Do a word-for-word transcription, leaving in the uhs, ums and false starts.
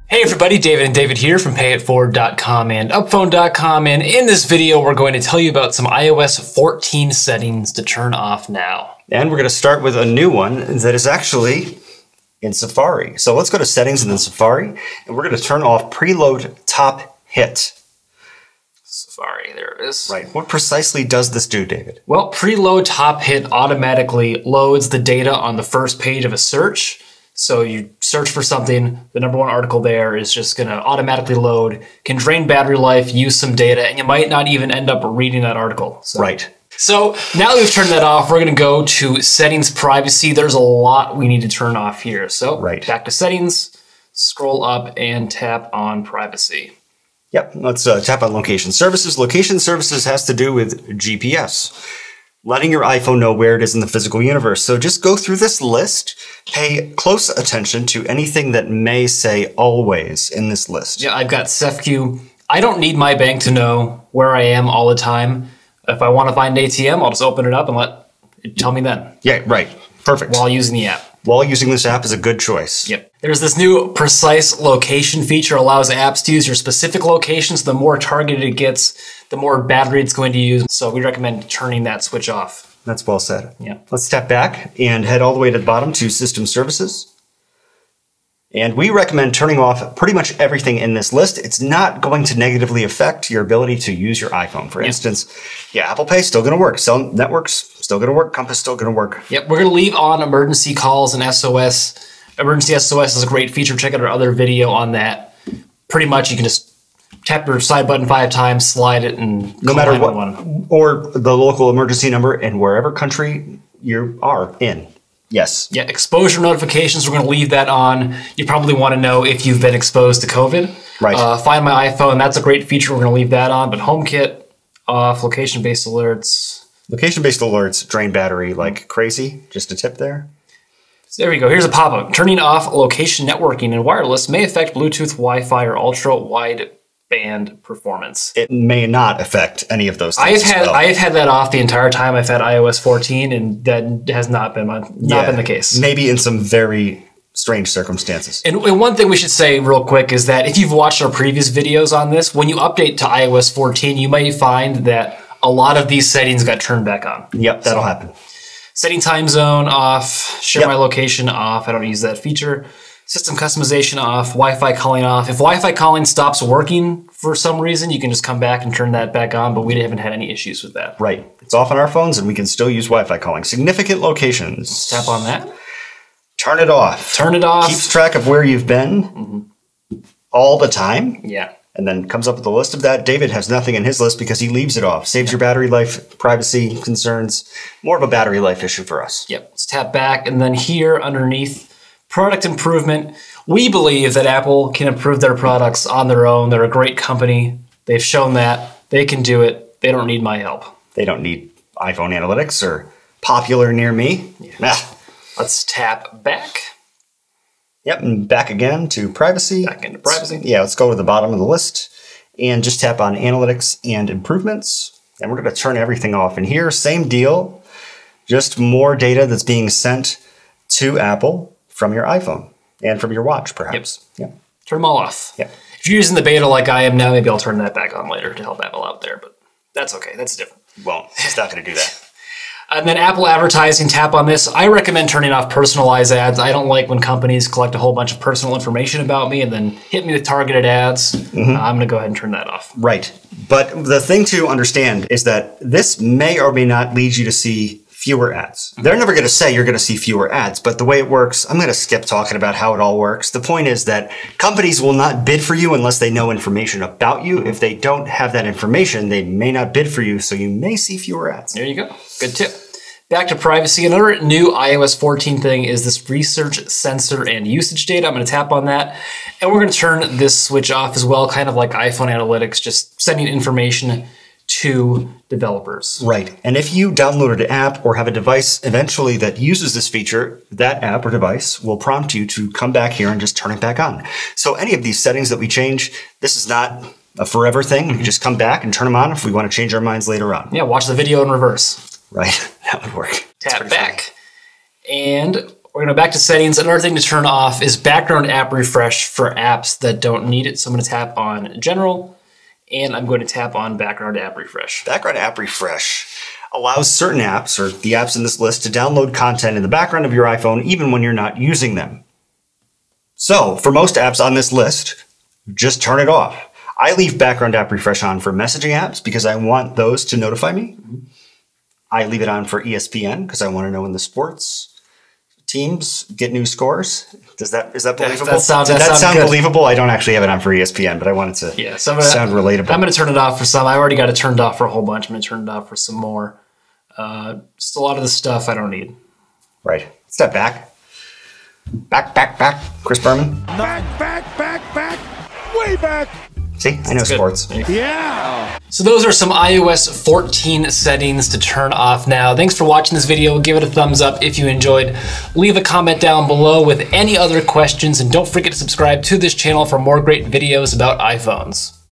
Hey everybody, David and David here from pay it forward dot com and upphone dot com, and in this video we're going to tell you about some i O S fourteen settings to turn off now. And we're going to start with a new one that is actually in Safari. So let's go to settings and then Safari, and we're going to turn off preload top hit. Safari, there it is. Right. What precisely does this do, David? Well, preload top hit automatically loads the data on the first page of a search. So you search for something, the number one article there is just going to automatically load, can drain battery life, use some data, and you might not even end up reading that article. So. Right. So now that we've turned that off, we're going to go to settings privacy. There's a lot we need to turn off here. So right. Back to settings, scroll up and tap on privacy. Yep, let's uh, tap on location services. Location services has to do with G P S, letting your iPhone know where it is in the physical universe. So just go through this list, pay close attention to anything that may say always in this list. Yeah, I've got CEFCU. I don't need my bank to know where I am all the time. If I want to find an A T M, I'll just open it up and let it tell me then. Yeah, right. Perfect. While using the app. While using this app is a good choice. Yep. There's this new precise location feature, allows apps to use your specific locations. The more targeted it gets, the more battery it's going to use. So we recommend turning that switch off. That's well said. Yeah. Let's step back and head all the way to the bottom to System Services. And we recommend turning off pretty much everything in this list. It's not going to negatively affect your ability to use your iPhone. For yeah. instance, yeah, Apple Pay still going to work. Cell networks still going to work. Compass still going to work. Yep, we're going to leave on emergency calls and S O S. Emergency S O S is a great feature. Check out our other video on that. Pretty much you can just tap your side button five times, slide it, and no matter what, one. Or the local emergency number in wherever country you are in. Yes. Yeah, exposure notifications, we're going to leave that on. You probably want to know if you've been exposed to COVID. Right. Uh, Find My iPhone, that's a great feature. We're going to leave that on. But HomeKit off, location-based alerts. Location-based alerts drain battery like crazy. Just a tip there. So there we go. Here's a pop-up. Turning off location networking and wireless may affect Bluetooth, Wi-Fi, or ultra-wide band performance. It may not affect any of those things. I've had well. I've had that off the entire time I've had i O S fourteen, and that has not been my, not yeah, been the case. Maybe in some very strange circumstances. And, and one thing we should say real quick is that if you've watched our previous videos on this, when you update to i O S fourteen, you may find that a lot of these settings got turned back on. Yep, that'll so, happen. Setting time zone off, share yep. my location off. I don't use that feature. System customization off, Wi-Fi calling off. If Wi-Fi calling stops working for some reason, you can just come back and turn that back on, but we haven't had any issues with that. Right. It's off on our phones and we can still use Wi-Fi calling. Significant locations. Let's tap on that. Turn it off. Turn it off. Keeps track of where you've been mm-hmm. all the time. Yeah. And then comes up with a list of that. David has nothing in his list because he leaves it off. Saves your battery life, privacy concerns. More of a battery life issue for us. Yep. Let's tap back. And then here underneath, product improvement. We believe that Apple can improve their products on their own. They're a great company. They've shown that. They can do it. They don't need my help. They don't need iPhone analytics or popular near me. Yeah. Ah. Let's tap back. Yep, and back again to privacy. Back into privacy. Yeah, let's go to the bottom of the list and just tap on analytics and improvements. And we're going to turn everything off in here. Same deal, just more data that's being sent to Apple from your iPhone and from your watch, perhaps. Yep. Yeah. Turn them all off. Yeah. If you're using the beta like I am now, maybe I'll turn that back on later to help Apple out there, but that's okay. That's different. Well, it's not going to do that. And then Apple advertising, tap on this. I recommend turning off personalized ads. I don't like when companies collect a whole bunch of personal information about me and then hit me with targeted ads. Mm-hmm. uh, I'm going to go ahead and turn that off. Right. But the thing to understand is that this may or may not lead you to see fewer ads. They're never going to say you're going to see fewer ads, but the way it works, I'm going to skip talking about how it all works. The point is that companies will not bid for you unless they know information about you. If they don't have that information, they may not bid for you, so you may see fewer ads. There you go. Good tip. Back to privacy. Another new i O S fourteen thing is this research, sensor, and usage data. I'm going to tap on that, and we're going to turn this switch off as well, kind of like iPhone analytics, just sending information to developers. Right. And if you downloaded an app or have a device eventually that uses this feature, that app or device will prompt you to come back here and just turn it back on. So any of these settings that we change, this is not a forever thing. We can just come back and turn them on if we want to change our minds later on. Yeah, watch the video in reverse. Right. That would work. Tap back. Funny. And We're going to go back to settings. Another thing to turn off is background app refresh for apps that don't need it. So I'm going to tap on general and I'm going to tap on background app refresh. Background app refresh allows certain apps or the apps in this list to download content in the background of your iPhone even when you're not using them. So for most apps on this list, just turn it off. I leave background app refresh on for messaging apps because I want those to notify me. Mm-hmm. I leave it on for E S P N because I want to know when the sports teams get new scores. Does that is that believable? That, that sounds, Did that that sound good. believable? I don't actually have it on for E S P N, but I wanted to yeah, so I'm gonna, sound relatable. I'm going to turn it off for some. I already got it turned off for a whole bunch. I'm going to turn it off for some more. Uh, just a lot of the stuff I don't need. Right. Step back. Back, back, back. Chris Berman. Back, back, back, back. Way back. See, I know sports. Yeah. So those are some i O S fourteen settings to turn off now. Thanks for watching this video. Give it a thumbs up if you enjoyed. Leave a comment down below with any other questions, and don't forget to subscribe to this channel for more great videos about iPhones.